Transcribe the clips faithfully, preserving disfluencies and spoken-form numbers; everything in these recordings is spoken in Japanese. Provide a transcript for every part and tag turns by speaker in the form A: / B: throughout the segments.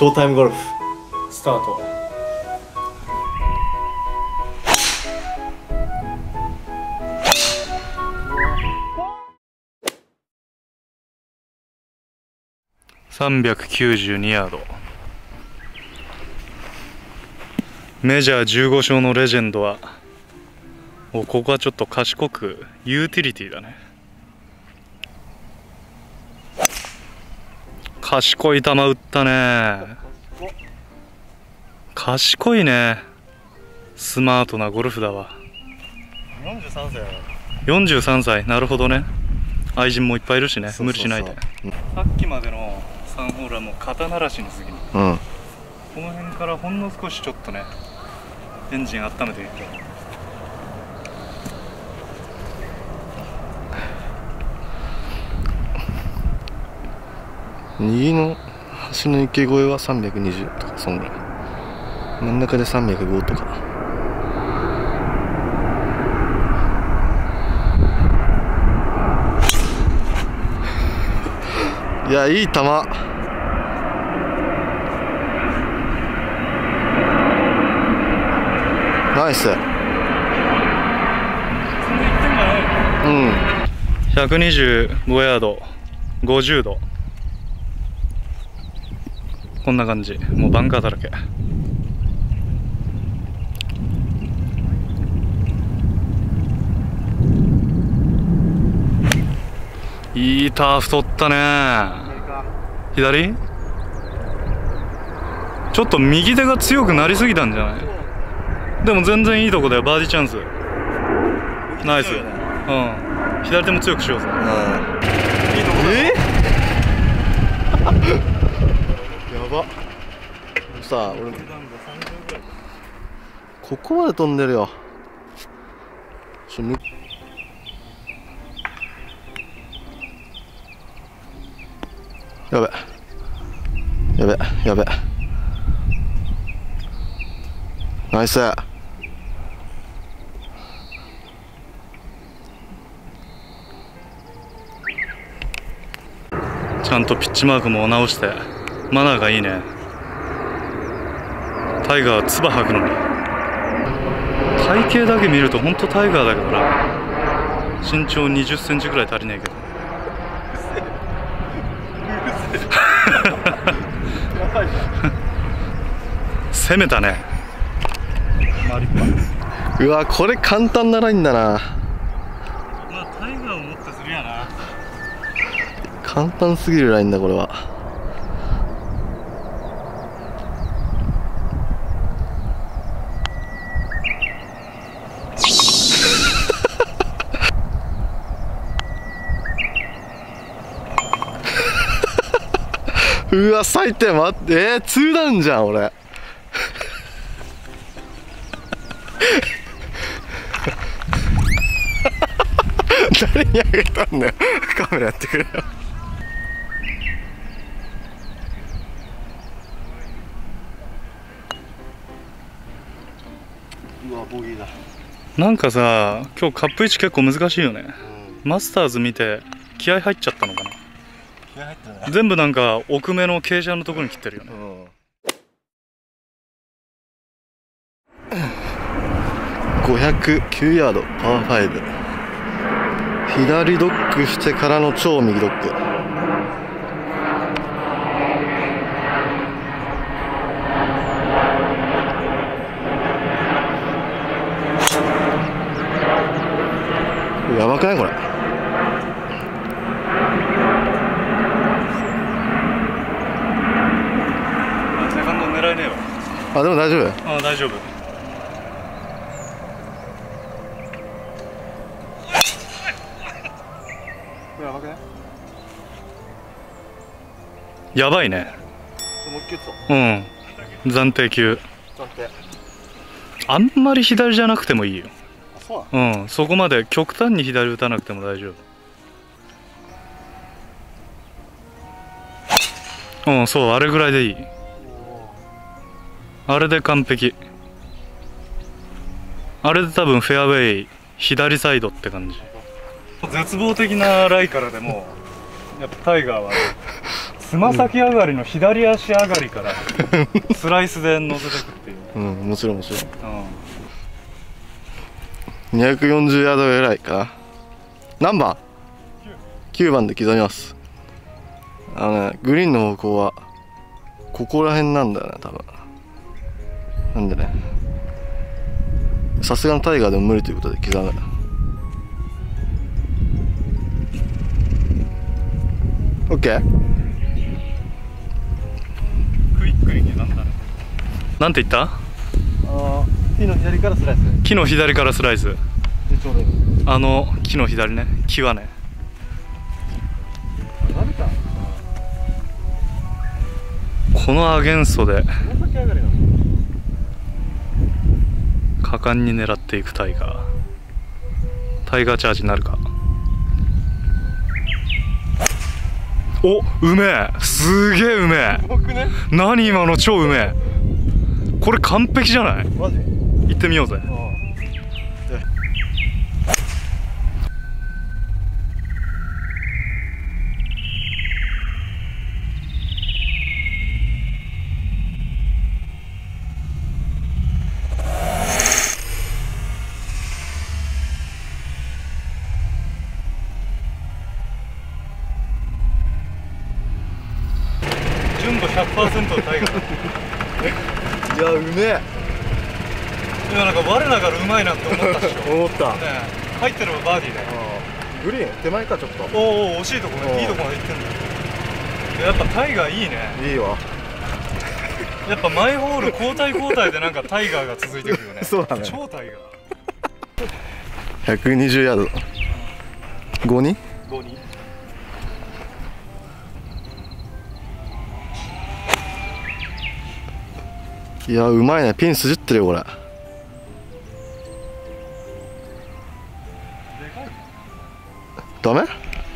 A: ショータイムゴルフスタート。
B: さんびゃくきゅうじゅうにヤード。メジャーじゅうご勝のレジェンドは、お、ここはちょっと賢くユーティリティだね。賢い球打ったね。賢いね。スマートなゴルフだわ。
A: よんじゅうさんさい。
B: よんじゅうさんさい、なるほどね。愛人もいっぱいいるしね。無理しないで。さっきまでのさんホールはもう肩慣らしに過ぎる。うん、この辺からほんの少しちょっとね、エンジン温めていく。
A: 右の端の池越えはさんびゃくにじゅうとか、そんぐらい。真ん中でさんびゃくごとか。いや、いい球。ナイス。うん。
B: ひゃくにじゅうごヤード、ごじゅうど。こんな感じ。もうバンカーだらけ。いいターフ取ったね。左？ちょっと右手が強くなりすぎたんじゃない？でも全然いいとこだよ。バーディーチャンス。ナイス。うん。左手も強くしようぜ。うん。いいとこだよ。
A: え？やば。さあ、俺ここまで飛んでるよ。ちょむやべやべやべ。ナイス。
B: ちゃんとピッチマークも直してマナーがいいね。タイガーは唾吐くのに。体型だけ見るとほんとタイガーだけどな。身長にじゅっセンチぐらい足りないけど。攻めたね。
A: うわ、これ簡単なラインだな。
B: まあタイガーをもってするやな。
A: 簡単すぎるラインだこれは。うわ、最低。待って、えー、ツーダウンじゃん俺。誰にあげたんだよ。カメラやってくれよ。うわ、ボギーだ。
B: なんかさ、今日カップ位置結構難しいよね。うん、マスターズ見て気合入っちゃったのかな。気合入ってるね。全部なんか奥目の傾斜のところに切ってるよね。
A: うん、ごひゃくきゅうヤード、パーファイブ。左ドッグしてからの超右ドッグ。やばくないこれ。
B: セカンド狙えねえわ。
A: あ、でも大丈夫。
B: ああ、大丈夫。
A: やばくない？
B: やばいね。
A: もう一球。
B: うん。暫定球。
A: 暫定。
B: あんまり左じゃなくてもいいよ。
A: あ、そうなの？
B: うん。そこまで極端に左打たなくても大丈夫。うん、そう、あれぐらいでいい。あれで完璧。あれで多分フェアウェイ左サイドって感じ。絶望的なライからでもやっぱタイガーはつま先上がりの左足上がりからスライスで乗せていくっていう。
A: うん、もちろんもちろん、うん、にひゃくよんじゅうヤードぐらいかな。何番？きゅうばんで刻みます。あのね、グリーンの方向はここら辺なんだよね、多分。なんでね、さすがのタイガーでも無理ということで刻む。オッケー。
B: クイックに刻んだね。なんて言った？
A: ああ、木の左からスライス。
B: 木の左からスライス。
A: でちょうどいい。
B: あの木の左ね、木はね。このアゲンストで果敢に狙っていくタイガー。タイガーチャージになるか。お、うめえ、すげえうめえ。何今の超うめえ。これ完璧じゃない？
A: マジ？
B: 行ってみようぜ。純度 ひゃくパーセント のタイガー。
A: いや、うめえ。
B: 今なんか我ながらうまいなって思ったっしょ。
A: 思った。
B: ね、入ってればバーディーね。
A: グリーン手前かちょっと。
B: おお、惜しいとこね。いいとこまで行ってんだよ。やっぱタイガーいいね。
A: いいわ。
B: やっぱ毎ホール交代交代でなんかタイガーが続いていくよね。
A: そうだね。
B: 超タイガー。
A: ひゃくにじゅうヤード。ごに？
B: ごに。
A: いや、うまいね。ピン筋ってるよこれ。ダメ？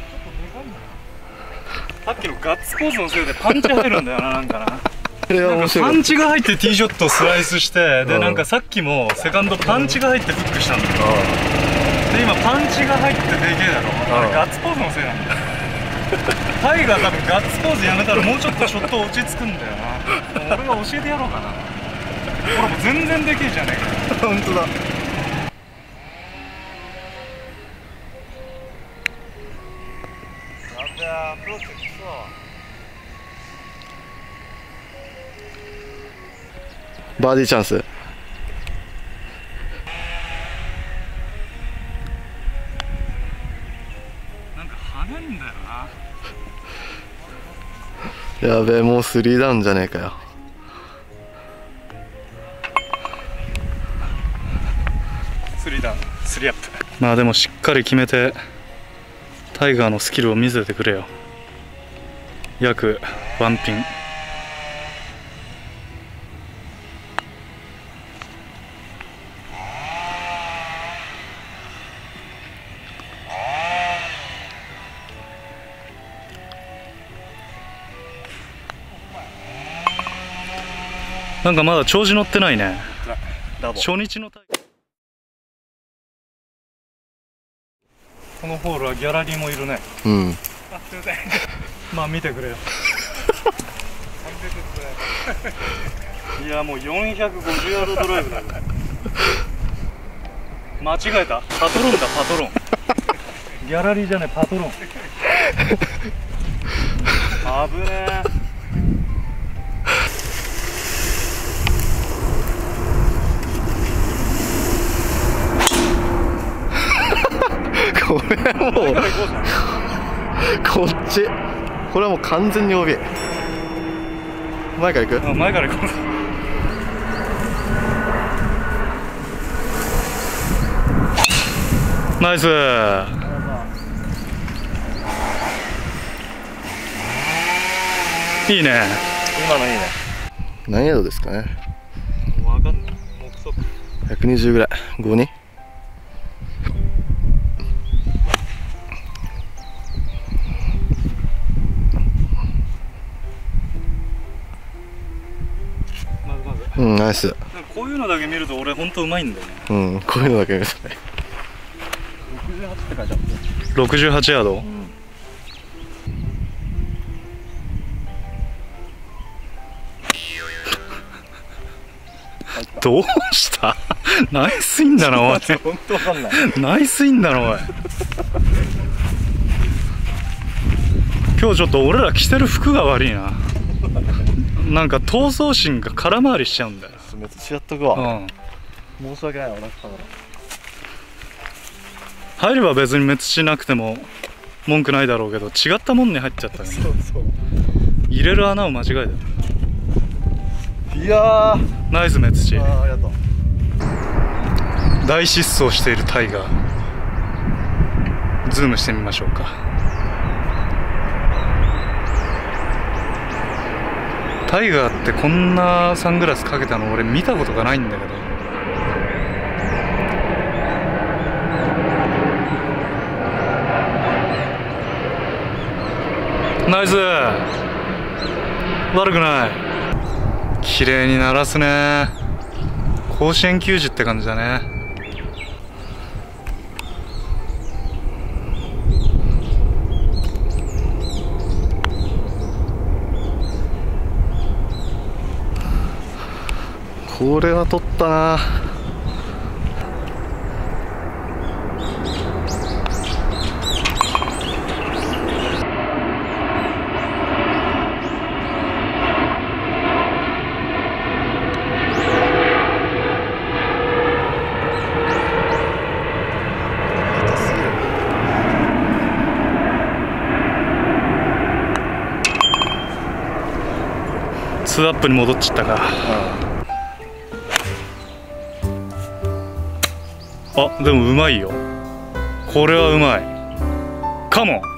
B: さっきのガッツポーズのせいでパンチ入るんだよな、なんかな。
A: いや、面白い。
B: パンチが入ってティーショットスライスして、でなんかさっきもセカンドパンチが入ってフックしたんだけど、で今パンチが入ってでけえだろ。あれガッツポーズのせいなんだよ。タイガー多分ガッツポーズやめたらもうちょっとショット落ち着くんだよな。俺が教えてやろうかな。俺もう全然でけえじゃねえか。
A: 本当だ。バーディーチャンス。
B: なんか跳ねんだよ
A: な。やべえ、もうスリーダウンじゃねえかよ。
B: スリーダウン、スリーアップ。まあでもしっかり決めてタイガーのスキルを見せてくれよ。約ワンピン。なんかまだ調子乗ってないね。初日のタイガー。このホールはギャラリーもいるね。
A: うん。
B: あ、すいません。まあ見てくれよ。いやもうよんひゃくごじゅうヤードドライブだよ。間違えた。パトロンだ、パトロン。ギャラリーじゃねえ、パトロン。危ねえ。
A: これはもうこっち、これはもう完全に オービー。 前から行く？
B: あ、前から行こう。ナイス。いいね。
A: 今のいいね。何ヤードですかね。
B: わかんない。目測
A: ひゃくにじゅうぐらい。ごに。うん、ナイス。
B: こういうのだけ見ると俺本当うまいんだよね。
A: うん、こういうのだけ見るとね。
B: ろくじゅうはちって書いてあった。ろくじゅうはちヤード。うん、 どうしたナイスインだなおい。
A: 本当わかんない。
B: ナイスインだなおい。今日ちょっと俺ら着てる服が悪いな。なんか闘争心が空回りしちゃうんだよ。
A: めっちゃやっとくわ。
B: うん、
A: 申し訳ないわ、俺だから。
B: 入れば別に滅しなくても文句ないだろうけど、違ったもんに入っちゃったね。
A: そうそう。
B: 入れる穴を間違え
A: いや
B: た。ナイス滅し。
A: ー。ああ、ありがとう。
B: 大疾走しているタイガー、ズームしてみましょうか。タイガーってこんなサングラスかけたの俺見たことがないんだけど。ナイス、悪くない。綺麗に鳴らすね。甲子園球児って感じだね。
A: これは取ったな。
B: ツーアップに戻っちゃったか。あ、でもうまいよ。これはうまい。カモン。